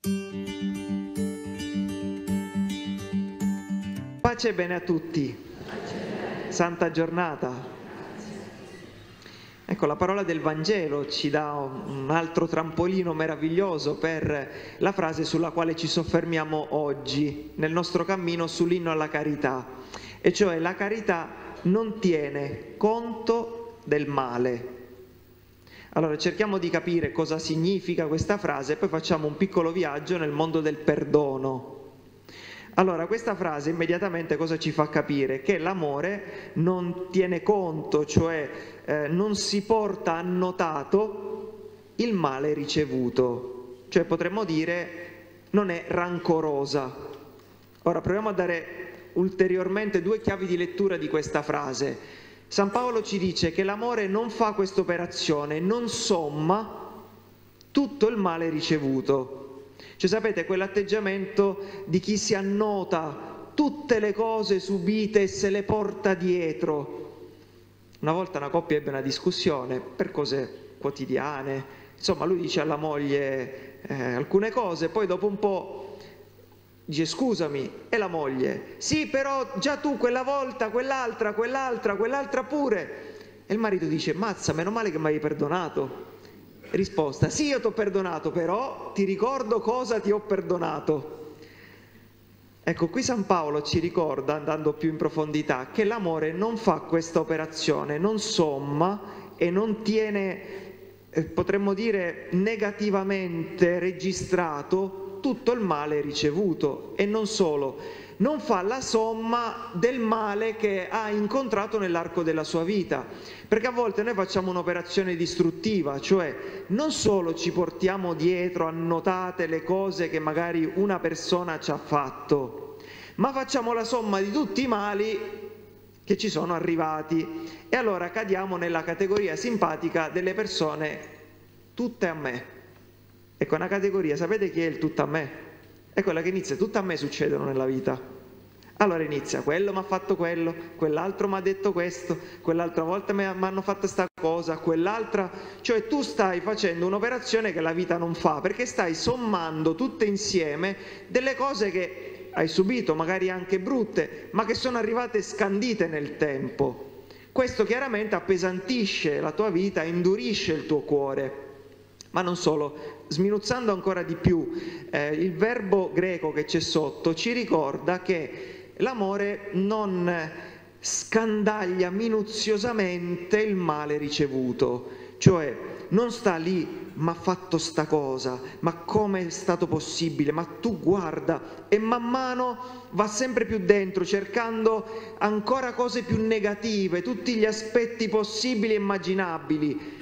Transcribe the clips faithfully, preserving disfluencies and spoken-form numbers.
Pace e bene a tutti. Santa giornata. Ecco, la parola del Vangelo ci dà un altro trampolino meraviglioso per la frase sulla quale ci soffermiamo oggi nel nostro cammino sull'inno alla carità, e cioè la carità non tiene conto del male. Allora cerchiamo di capire cosa significa questa frase e poi facciamo un piccolo viaggio nel mondo del perdono. Allora, questa frase immediatamente cosa ci fa capire? Che l'amore non tiene conto, cioè eh, non si porta annotato il male ricevuto, cioè potremmo dire non è rancorosa. Ora proviamo a dare ulteriormente due chiavi di lettura di questa frase. San Paolo ci dice che l'amore non fa questa operazione, non somma tutto il male ricevuto. Cioè sapete, quell'atteggiamento di chi si annota tutte le cose subite e se le porta dietro. Una volta una coppia ebbe una discussione per cose quotidiane, insomma lui dice alla moglie eh, alcune cose, poi dopo un po' dice scusami, e la moglie sì però già tu quella volta, quell'altra, quell'altra, quell'altra pure, e il marito dice mazza, meno male che mi hai perdonato. Risposta: sì, io ti ho perdonato, però ti ricordo cosa ti ho perdonato. Ecco, qui San Paolo ci ricorda, andando più in profondità, che l'amore non fa questa operazione, non somma e non tiene, eh, potremmo dire, negativamente registrato tutto il male ricevuto, e non solo, non fa la somma del male che ha incontrato nell'arco della sua vita, perché a volte noi facciamo un'operazione distruttiva, cioè non solo ci portiamo dietro annotate le cose che magari una persona ci ha fatto, ma facciamo la somma di tutti i mali che ci sono arrivati, e allora cadiamo nella categoria simpatica delle persone tutte a me. Ecco, una categoria, sapete chi è il tutto a me? È quella che inizia, tutto a me succedono nella vita. Allora inizia, quello mi ha fatto quello, quell'altro mi ha detto questo, quell'altra volta mi hanno fatto sta cosa, quell'altra, cioè tu stai facendo un'operazione che la vita non fa, perché stai sommando tutte insieme delle cose che hai subito, magari anche brutte, ma che sono arrivate scandite nel tempo. Questo chiaramente appesantisce la tua vita, indurisce il tuo cuore. Ma non solo, sminuzzando ancora di più, eh, il verbo greco che c'è sotto ci ricorda che l'amore non scandaglia minuziosamente il male ricevuto, cioè non sta lì, ma ha fatto sta cosa, ma come è stato possibile, ma tu guarda, e man mano va sempre più dentro, cercando ancora cose più negative, tutti gli aspetti possibili e immaginabili.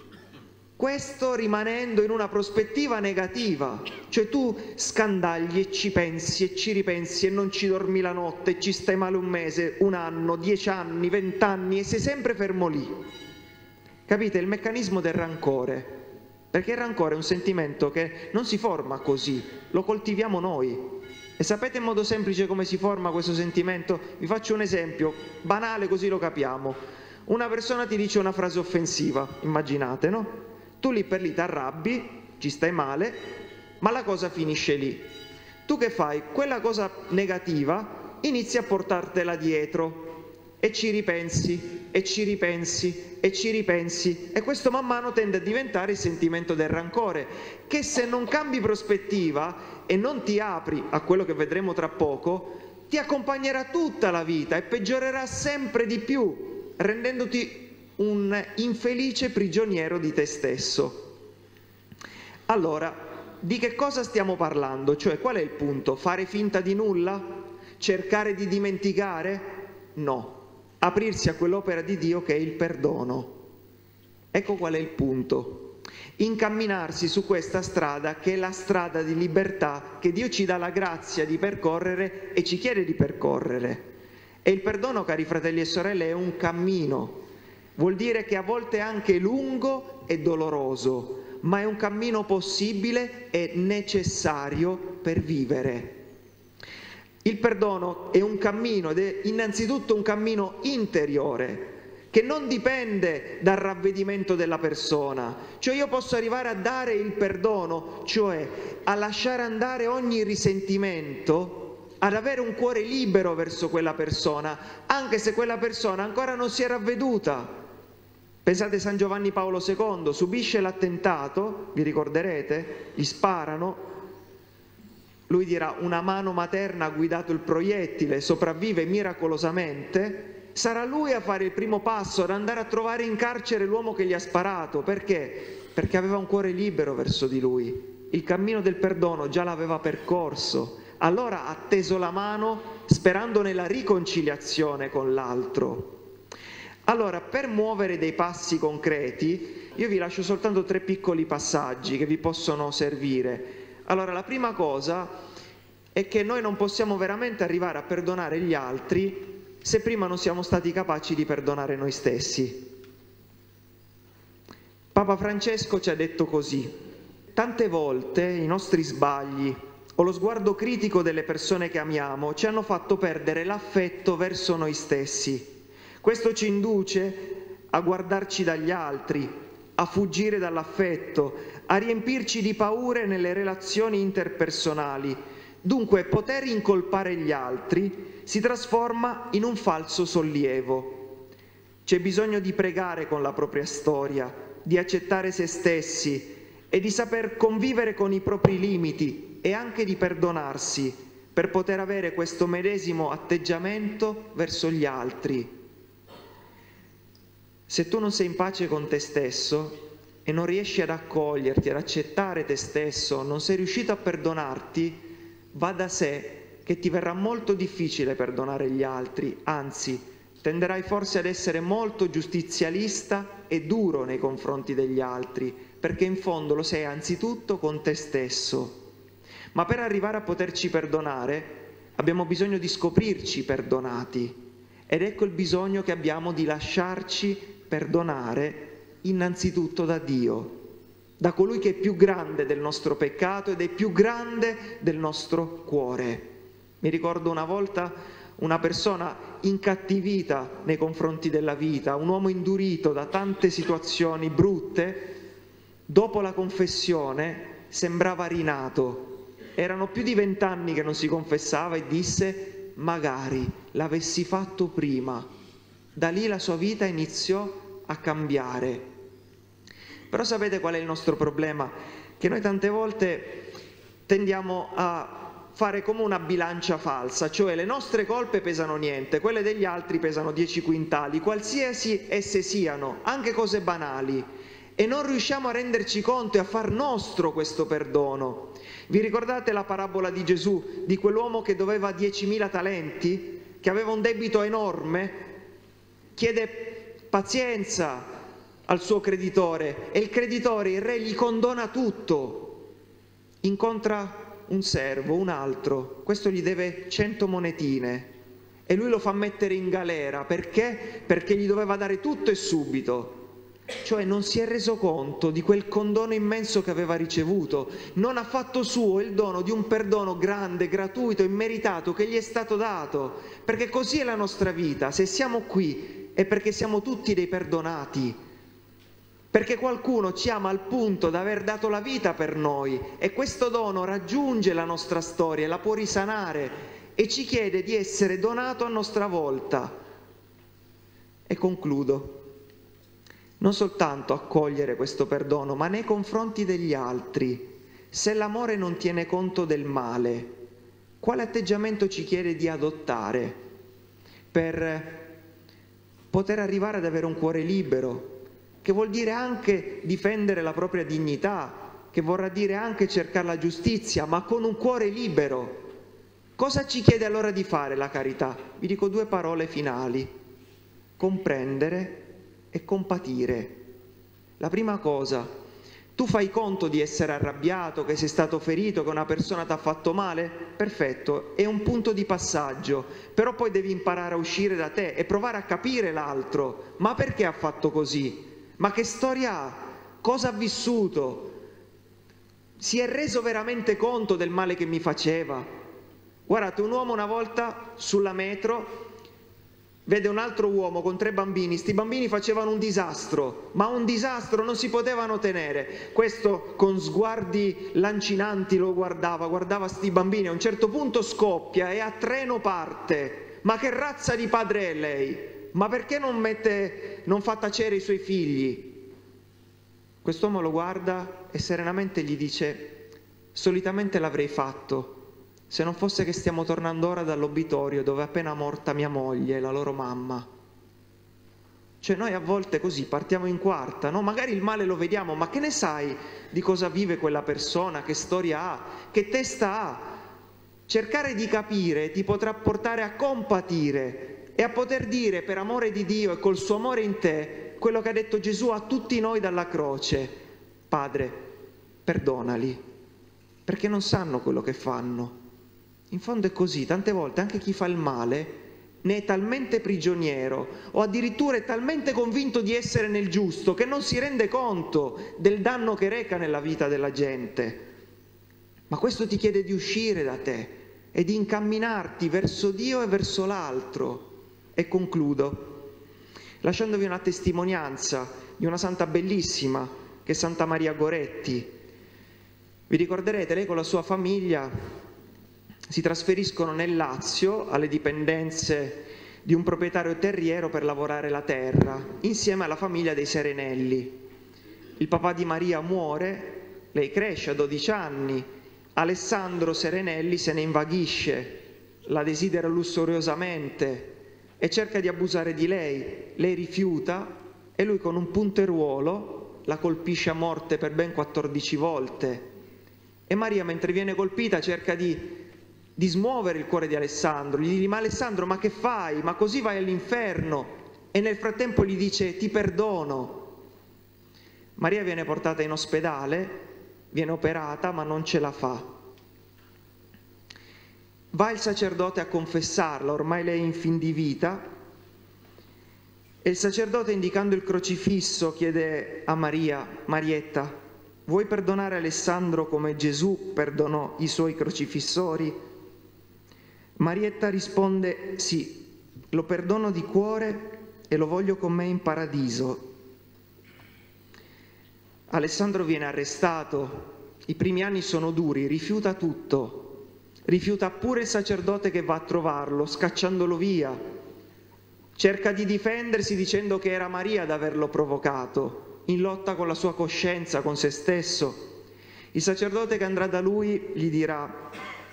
Questo rimanendo in una prospettiva negativa, cioè tu scandagli e ci pensi e ci ripensi e non ci dormi la notte e ci stai male un mese, un anno, dieci anni, vent'anni e sei sempre fermo lì. Capite il meccanismo del rancore? Perché il rancore è un sentimento che non si forma così, lo coltiviamo noi. E sapete in modo semplice come si forma questo sentimento? Vi faccio un esempio, banale così lo capiamo. Una persona ti dice una frase offensiva, immaginate, no? Tu lì per lì ti arrabbi, ci stai male, ma la cosa finisce lì. Tu che fai? Quella cosa negativa inizi a portartela dietro e ci ripensi, e ci ripensi, e ci ripensi, e questo man mano tende a diventare il sentimento del rancore, che se non cambi prospettiva e non ti apri a quello che vedremo tra poco, ti accompagnerà tutta la vita e peggiorerà sempre di più, rendendoti un infelice prigioniero di te stesso. Allora, di che cosa stiamo parlando? Cioè, qual è il punto? Fare finta di nulla? Cercare di dimenticare? No. Aprirsi a quell'opera di Dio che è il perdono. Ecco qual è il punto. Incamminarsi su questa strada che è la strada di libertà che Dio ci dà la grazia di percorrere e ci chiede di percorrere. E il perdono, cari fratelli e sorelle, è un cammino. Vuol dire che a volte è anche lungo e doloroso, ma è un cammino possibile e necessario per vivere. Il perdono è un cammino ed è innanzitutto un cammino interiore, che non dipende dal ravvedimento della persona. Cioè io posso arrivare a dare il perdono, cioè a lasciare andare ogni risentimento, ad avere un cuore libero verso quella persona, anche se quella persona ancora non si è ravveduta. Pensate, San Giovanni Paolo secondo subisce l'attentato, vi ricorderete, gli sparano, lui dirà: una mano materna ha guidato il proiettile, sopravvive miracolosamente. Sarà lui a fare il primo passo, ad andare a trovare in carcere l'uomo che gli ha sparato. Perché? Perché aveva un cuore libero verso di lui. Il cammino del perdono già l'aveva percorso. Allora ha teso la mano sperando nella riconciliazione con l'altro. Allora, per muovere dei passi concreti, io vi lascio soltanto tre piccoli passaggi che vi possono servire. Allora, la prima cosa è che noi non possiamo veramente arrivare a perdonare gli altri se prima non siamo stati capaci di perdonare noi stessi. Papa Francesco ci ha detto così: tante volte i nostri sbagli o lo sguardo critico delle persone che amiamo ci hanno fatto perdere l'affetto verso noi stessi. Questo ci induce a guardarci dagli altri, a fuggire dall'affetto, a riempirci di paure nelle relazioni interpersonali. Dunque, poter incolpare gli altri si trasforma in un falso sollievo. C'è bisogno di pregare con la propria storia, di accettare se stessi e di saper convivere con i propri limiti e anche di perdonarsi per poter avere questo medesimo atteggiamento verso gli altri. Se tu non sei in pace con te stesso e non riesci ad accoglierti, ad accettare te stesso, non sei riuscito a perdonarti, va da sé che ti verrà molto difficile perdonare gli altri, anzi, tenderai forse ad essere molto giustizialista e duro nei confronti degli altri, perché in fondo lo sei anzitutto con te stesso. Ma per arrivare a poterci perdonare abbiamo bisogno di scoprirci perdonati, ed ecco il bisogno che abbiamo di lasciarci perdonare innanzitutto da Dio, da colui che è più grande del nostro peccato ed è più grande del nostro cuore. Mi ricordo una volta una persona incattivita nei confronti della vita, un uomo indurito da tante situazioni brutte, dopo la confessione sembrava rinato. Erano più di vent'anni che non si confessava e disse: magari l'avessi fatto prima. Da lì la sua vita iniziò a cambiare. Però sapete qual è il nostro problema? Che noi tante volte tendiamo a fare come una bilancia falsa, cioè le nostre colpe pesano niente, quelle degli altri pesano dieci quintali, qualsiasi esse siano, anche cose banali, e non riusciamo a renderci conto e a far nostro questo perdono. Vi ricordate la parabola di Gesù, di quell'uomo che doveva diecimila talenti, che aveva un debito enorme, chiede pazienza al suo creditore e il creditore, il re, gli condona tutto, incontra un servo, un altro, questo gli deve cento monetine e lui lo fa mettere in galera. Perché? Perché gli doveva dare tutto e subito. Cioè non si è reso conto di quel condono immenso che aveva ricevuto, non ha fatto suo il dono di un perdono grande, gratuito, immeritato che gli è stato dato, perché così è la nostra vita. Se siamo qui è perché siamo tutti dei perdonati, perché qualcuno ci ama al punto da aver dato la vita per noi e questo dono raggiunge la nostra storia, la può risanare e ci chiede di essere donato a nostra volta. E concludo. Non soltanto accogliere questo perdono, ma nei confronti degli altri. Se l'amore non tiene conto del male, quale atteggiamento ci chiede di adottare per poter arrivare ad avere un cuore libero, che vuol dire anche difendere la propria dignità, che vorrà dire anche cercare la giustizia, ma con un cuore libero. Cosa ci chiede allora di fare la carità? Vi dico due parole finali: comprendere e compatire. La prima cosa, tu fai conto di essere arrabbiato, che sei stato ferito, che una persona ti ha fatto male? Perfetto, è un punto di passaggio, però poi devi imparare a uscire da te e provare a capire l'altro. Ma perché ha fatto così? Ma che storia ha? Cosa ha vissuto? Si è reso veramente conto del male che mi faceva? Guardate, un uomo una volta sulla metro vede un altro uomo con tre bambini, sti bambini facevano un disastro, ma un disastro, non si potevano tenere. Questo con sguardi lancinanti lo guardava, guardava sti bambini, a un certo punto scoppia e a treno parte. Ma che razza di padre è lei? Ma perché non mette, non fa tacere i suoi figli? Quest'uomo lo guarda e serenamente gli dice: solitamente l'avrei fatto, se non fosse che stiamo tornando ora dall'obitorio dove è appena morta mia moglie e la loro mamma. Cioè noi a volte così partiamo in quarta, no? Magari il male lo vediamo, ma che ne sai di cosa vive quella persona, che storia ha, che testa ha? Cercare di capire ti potrà portare a compatire e a poter dire per amore di Dio e col suo amore in te quello che ha detto Gesù a tutti noi dalla croce: Padre, perdonali, perché non sanno quello che fanno. In fondo è così, tante volte anche chi fa il male ne è talmente prigioniero o addirittura è talmente convinto di essere nel giusto che non si rende conto del danno che reca nella vita della gente. Ma questo ti chiede di uscire da te e di incamminarti verso Dio e verso l'altro. E concludo lasciandovi una testimonianza di una santa bellissima che è Santa Maria Goretti. Vi ricorderete, lei con la sua famiglia si trasferiscono nel Lazio alle dipendenze di un proprietario terriero per lavorare la terra, insieme alla famiglia dei Serenelli. Il papà di Maria muore, lei cresce a dodici anni, Alessandro Serenelli se ne invaghisce, la desidera lussurisamente e cerca di abusare di lei. Lei rifiuta e lui con un punteruolo la colpisce a morte per ben quattordici volte. E Maria, mentre viene colpita, cerca di, di smuovere il cuore di Alessandro. Gli dice: ma Alessandro, ma che fai? Ma così vai all'inferno? E nel frattempo gli dice: ti perdono. Maria viene portata in ospedale, viene operata, ma non ce la fa. Va il sacerdote a confessarla, ormai lei è in fin di vita, e il sacerdote, indicando il crocifisso, chiede a Maria: Marietta, vuoi perdonare Alessandro come Gesù perdonò i suoi crocifissori? Marietta risponde: sì, lo perdono di cuore e lo voglio con me in paradiso. Alessandro viene arrestato, i primi anni sono duri, rifiuta tutto. Rifiuta pure il sacerdote che va a trovarlo, scacciandolo via. Cerca di difendersi dicendo che era Maria ad averlo provocato, in lotta con la sua coscienza, con se stesso. Il sacerdote che andrà da lui gli dirà: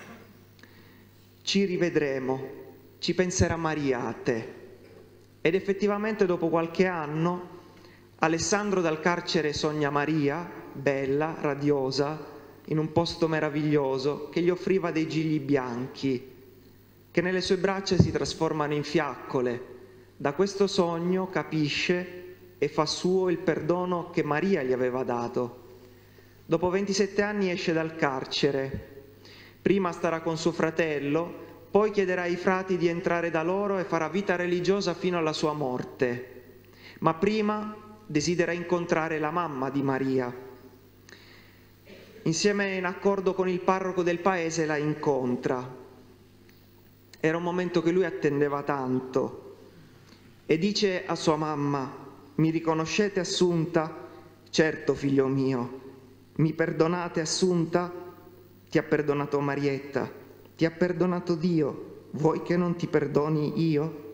ci rivedremo, ci penserà Maria a te. Ed effettivamente dopo qualche anno Alessandro dal carcere sogna Maria, bella, radiosa, in un posto meraviglioso, che gli offriva dei gigli bianchi, che nelle sue braccia si trasformano in fiaccole. Da questo sogno capisce e fa suo il perdono che Maria gli aveva dato. Dopo ventisette anni esce dal carcere. Prima starà con suo fratello, poi chiederà ai frati di entrare da loro e farà vita religiosa fino alla sua morte. Ma prima desidera incontrare la mamma di Maria. Insieme, in accordo con il parroco del paese, la incontra. Era un momento che lui attendeva tanto e dice a sua mamma: mi riconoscete Assunta? Certo, figlio mio. Mi perdonate Assunta? Ti ha perdonato Marietta, ti ha perdonato Dio, vuoi che non ti perdoni io?